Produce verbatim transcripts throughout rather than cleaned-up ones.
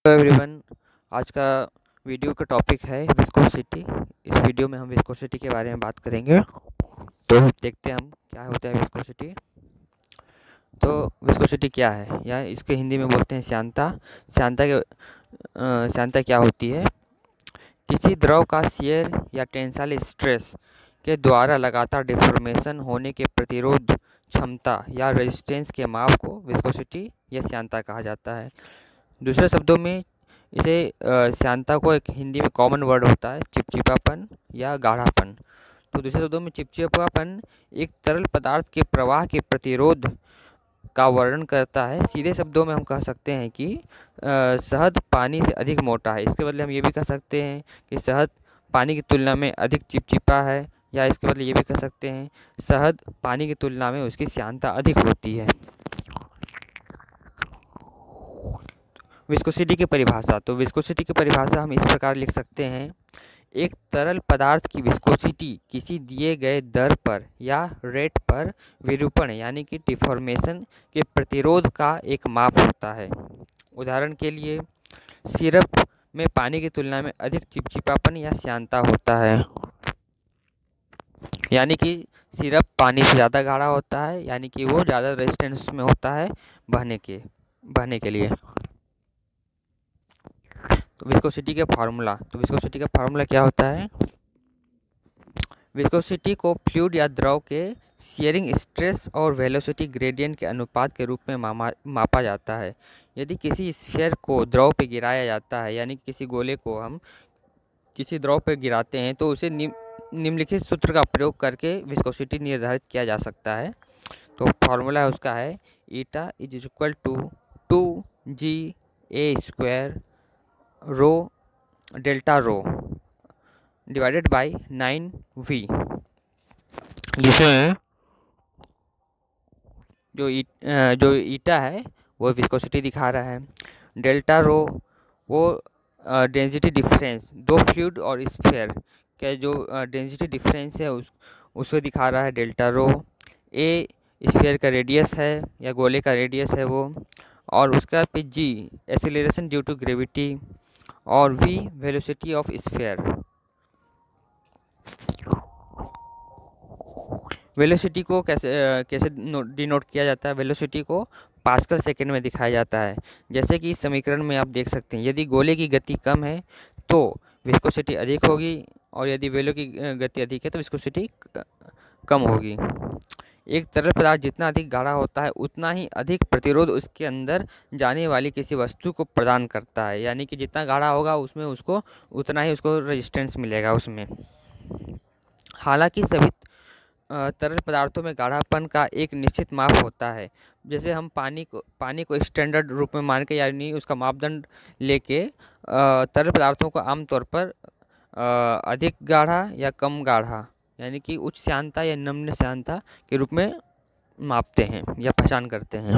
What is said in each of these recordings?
Hello everyone. आज का video का टॉपिक है विस्कोसिटी। इस वीडियो में हम विस्कोसिटी के बारे में बात करेंगे। तो देखते हैं हम क्या होता है विस्कोसिटी। तो विस्कोसिटी क्या है, या इसके हिंदी में बोलते हैं श्यानता। श्यानता के अ, श्यानता क्या होती है? किसी द्रव का शियर या टेंसाइल स्ट्रेस के द्वारा लगातार डिफॉर्मेशन होने के प्रतिरोध क्षमता या रेजिस्टेंस के माप को विस्कोसिटी या श्यानता कहा जाता है। दूसरे शब्दों में इसे अ, श्यानता को एक हिंदी में कॉमन वर्ड होता है चिपचिपापन या गाढ़ापन। तो दूसरे शब्दों में चिपचिपापन एक तरल पदार्थ के प्रवाह के प्रतिरोध का वर्णन करता है। सीधे शब्दों में हम कह सकते हैं कि अ, शहद पानी से अधिक मोटा है। इसके बदले हम ये भी कह सकते हैं कि शहद पानी की तुलना में अधिक चिपचिपा है, या इसके बदले ये भी कह सकते हैं शहद पानी की तुलना में उसकी श्यानता अधिक होती है। विस्कोसिटी की परिभाषा। तो विस्कोसिटी की परिभाषा हम इस प्रकार लिख सकते हैं: एक तरल पदार्थ की विस्कोसिटी किसी दिए गए दर पर या रेट पर विरूपण यानी कि डिफॉर्मेशन के प्रतिरोध का एक माप होता है। उदाहरण के लिए सिरप में पानी की तुलना में अधिक चिपचिपापन या श्यानता होता है, यानी कि सिरप पानी से ज़्यादा गाढ़ा होता है, यानी कि वो ज़्यादा रेजिस्टेंस में होता है बहने के बहने के लिए। तो विस्कोसिटी के फार्मूला। तो विस्कोसिटी का फार्मूला क्या होता है? विस्कोसिटी को फ्लूइड या द्रव के शियरिंग स्ट्रेस और वेलोसिटी ग्रेडियंट के अनुपात के रूप में मामा मापा जाता है। यदि किसी स्फीयर को द्रव पे गिराया जाता है, यानी किसी गोले को हम किसी द्रव पे गिराते हैं, तो उसे निम निम्नलिखित सूत्र का प्रयोग करके विस्कोसिटी निर्धारित किया जा सकता है। तो फार्मूला उसका है eta is equal to two g a square rho delta rho divided by nine v, जिसमें जो ई जो ईटा है वो विस्कोसिटी दिखा रहा है, डेल्टा रो वो डेंसिटी डिफरेंस दो फ्लूइड और स्फीयर का जो डेंसिटी डिफरेंस है उस उसको दिखा रहा है डेल्टा रो। ए स्फीयर का रेडियस है या गोले का रेडियस है वो, और उसका पे g acceleration due to gravity, और v velocity of sphere. Velocity को कैसे कैसे डिनोट किया जाता है? वेलोसिटी को पास्कल सेकेंड में दिखाया जाता है। जैसे कि इस समीकरण में आप देख सकते हैं, यदि गोले की गति कम है तो विस्कोसिटी अधिक होगी, और यदि वेलो की गति अधिक है तो विस्कोसिटी कम होगी। एक तरल पदार्थ जितना अधिक गाढ़ा होता है उतना ही अधिक प्रतिरोध उसके अंदर जाने वाली किसी वस्तु को प्रदान करता है, यानी कि जितना गाढ़ा होगा उसमें उसको उतना ही उसको रेजिस्टेंस मिलेगा उसमें। हालांकि सभी तरल पदार्थों में गाढ़ापन का एक निश्चित माप होता है। जैसे हम पानी को पानी को स्टैंडर्ड रूप में मान के, यानी उसका मापदंड लेके तरल पदार्थों को आमतौर पर अधिक गाढ़ा या कम गाढ़ा, यानी कि उच्च श्यानता या निम्न श्यानता के रूप में मापते हैं या पहचान करते हैं।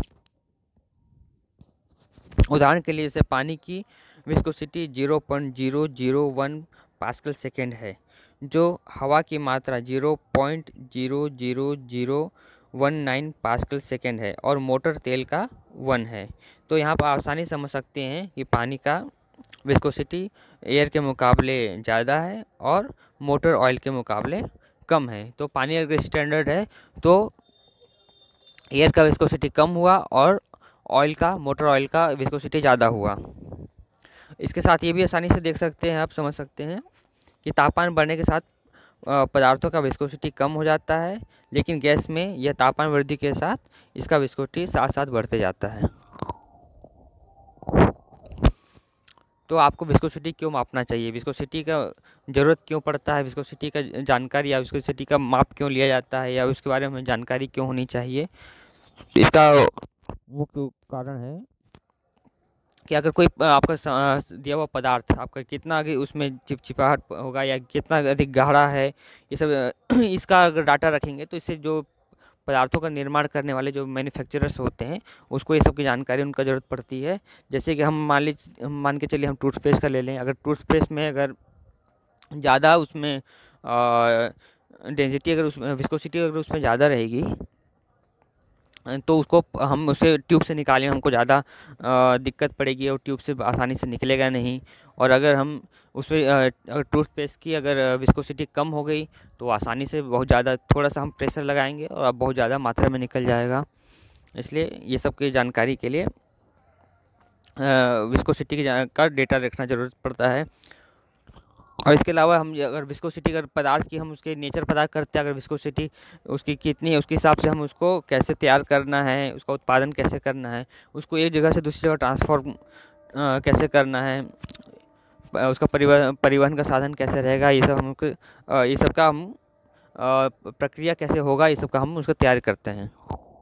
उदाहरण के लिए जैसे पानी की viscosity zero point zero zero one pascal second है, जो हवा की मात्रा zero point zero zero zero one nine pascal second है, और मोटर तेल का वन है। तो यहाँ पर आसानी समझ सकते हैं कि पानी का विस्कोसिटी एयर के मुकाबले ज़्यादा है और मोटर ऑयल के मुकाबले कम है। तो पानी अगर स्टैंडर्ड है तो एयर का विस्कोसिटी कम हुआ और ऑयल का मोटर ऑयल का विस्कोसिटी ज़्यादा हुआ। इसके साथ ये भी आसानी से देख सकते हैं, आप समझ सकते हैं कि तापमान बढ़ने के साथ पदार्थों का विस्कोसिटी कम हो जाता है, लेकिन गैस में यह तापमान वृद्धि के साथ इसका विस्कोसिटी साथ साथ बढ़ते जाता है। तो आपको विस्कोसिटी क्यों मापना चाहिए, विस्कोसिटी का ज़रूरत क्यों पड़ता है, विस्कोसिटी का जानकारी या विस्कोसिटी का माप क्यों लिया जाता है, या उसके बारे में जानकारी क्यों होनी चाहिए? इसका मुख्य कारण है कि अगर कोई आपका दिया हुआ पदार्थ आपका कितना आगे उसमें चिपचिपाहट होगा या कितना अधिक गाढ़ा है, ये सब इसका अगर डाटा रखेंगे तो इससे जो पदार्थों का निर्माण करने वाले जो मैन्युफैक्चरर्स होते हैं उसको ये सब की जानकारी उनका ज़रूरत पड़ती है। जैसे कि हम मान लीजिए मान के चलिए हम टूथपेस्ट का ले लें, अगर टूथपेस्ट में अगर ज़्यादा उसमें डेंसिटी अगर उसमें विस्कोसिटी अगर उसमें ज़्यादा रहेगी तो उसको हम उसे ट्यूब से निकालें हमको ज़्यादा अ, दिक्कत पड़ेगी और ट्यूब से आसानी से निकलेगा नहीं। और अगर हम उसमें अ, अगर टूथपेस्ट की अगर विस्कोसिटी कम हो गई तो आसानी से बहुत ज़्यादा थोड़ा-सा हम प्रेशर लगाएँगे और अब बहुत ज़्यादा मात्रा में निकल जाएगा। इसलिए ये सब की जानकारी के लिए अ, विस्कोसिटी की जा का डेटा रखना ज़रूरत पड़ता है। और इसके अलावा हम ये अगर विस्कोसिटी अगर पदार्थ की हम उसके नेचर पता करते हैं, अगर विस्कोसिटी उसकी कितनी है उसके हिसाब से हम उसको कैसे तैयार करना है, उसका उत्पादन कैसे करना है, उसको एक जगह से दूसरी जगह ट्रांसफ़ॉर्म अ, कैसे करना है, प उसका परिवह परिवहन का साधन कैसे रहेगा, ये सब हमको अ, ये सब का हम अ, प्रक्रिया कैसे होगा, ये सब का हम उसको तैयार करते हैं।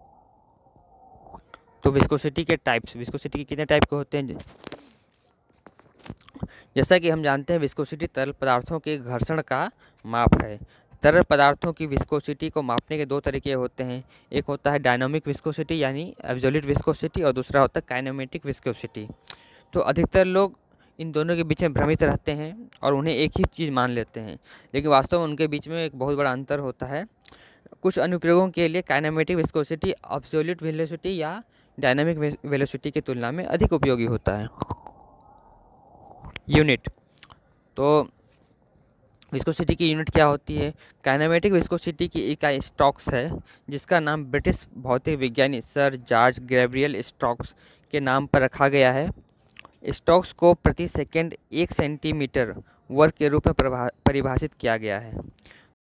तो विस्कोसिटी के टाइप्स, विस्कोसिटी के कितने टाइप के होते हैं? जैसा कि हम जानते हैं विस्कोसिटी तरल पदार्थों के घर्षण का माप है। तरल पदार्थों की विस्कोसिटी को मापने के दो तरीके होते हैं। एक होता है डायनामिक विस्कोसिटी यानी एब्सोल्यूट विस्कोसिटी और दूसरा होता है काइनेमेटिक विस्कोसिटी। तो अधिकतर लोग इन दोनों के बीच में भ्रमित रहते हैं और उन्हें एक ही चीज़ मान लेते हैं, लेकिन वास्तव में उनके बीच में एक बहुत बड़ा अंतर होता है। कुछ अनुप्रयोगों के लिए काइनेमेटिक विस्कोसिटी एब्सोल्यूट वेलोसिटी या डायनामिक वेलोसिटी की तुलना में अधिक उपयोगी होता है। यूनिट, तो विस्कोसिटी की यूनिट क्या होती है? काइनेमेटिक विस्कोसिटी की इकाई स्टोक्स है, जिसका नाम ब्रिटिश भौतिक विज्ञानी सर जॉर्ज गैब्रियल स्टोक्स के नाम पर रखा गया है। स्टोक्स को प्रति सेकंड एक सेंटीमीटर वर्ग के रूप में परिभाषित किया गया है।